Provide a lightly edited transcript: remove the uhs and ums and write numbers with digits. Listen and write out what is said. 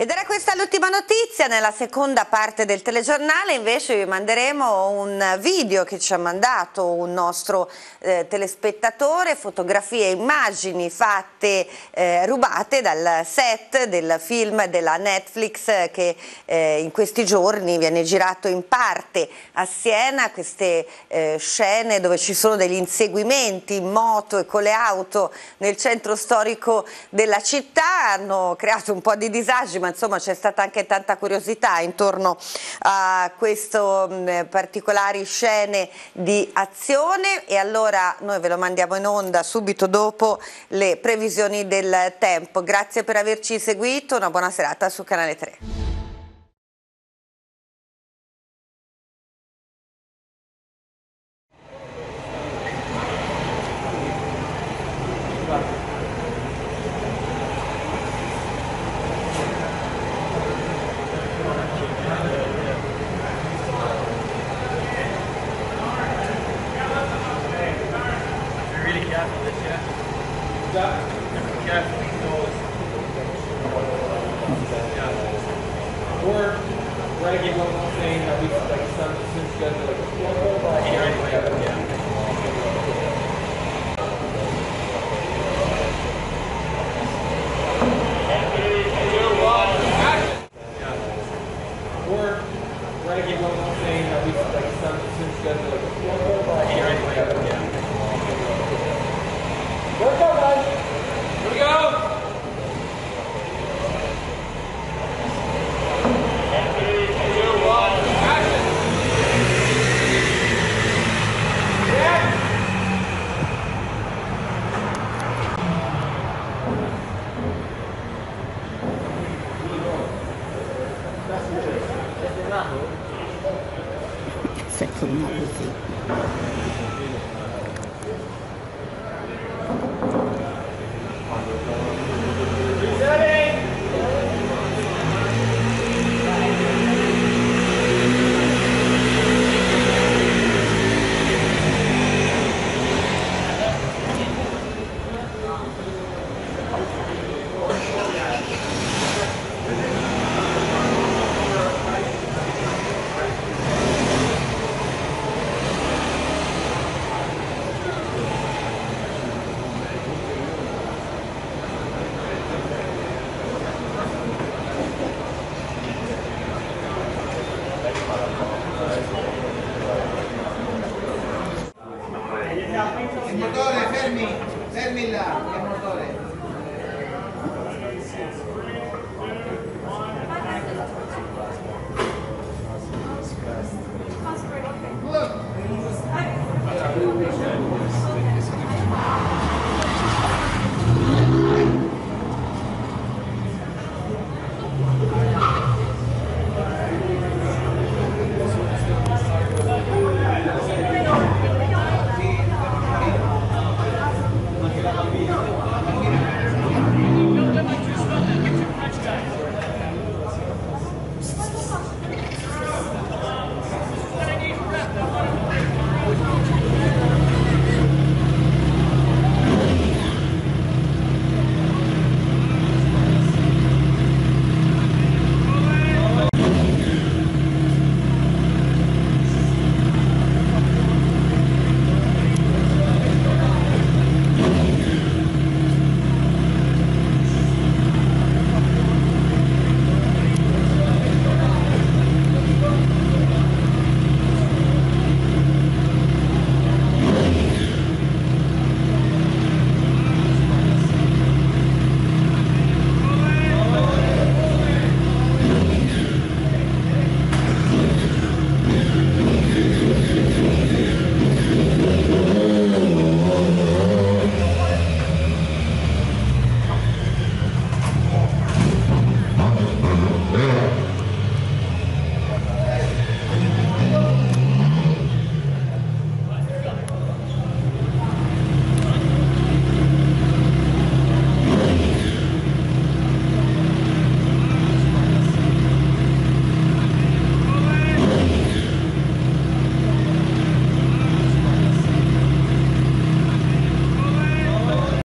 Ed era questa l'ultima notizia. Nella seconda parte del telegiornale invece vi manderemo un video che ci ha mandato un nostro telespettatore, fotografie e immagini fatte rubate dal set del film della Netflix che in questi giorni viene girato in parte a Siena. Queste scene dove ci sono degli inseguimenti in moto e con le auto nel centro storico della città hanno creato un po' di disagi, ma insomma c'è stata anche tanta curiosità intorno a queste particolari scene di azione, e allora noi ve lo mandiamo in onda subito dopo le previsioni del tempo. Grazie per averci seguito, una buona serata su Canale 3. Or renegade one saying that we like since you guys are like Or renegade one saying that we like since you guys are like Where we go, guys? Here we go! Secondo me così. Il motore, fermi là, il motore. Look.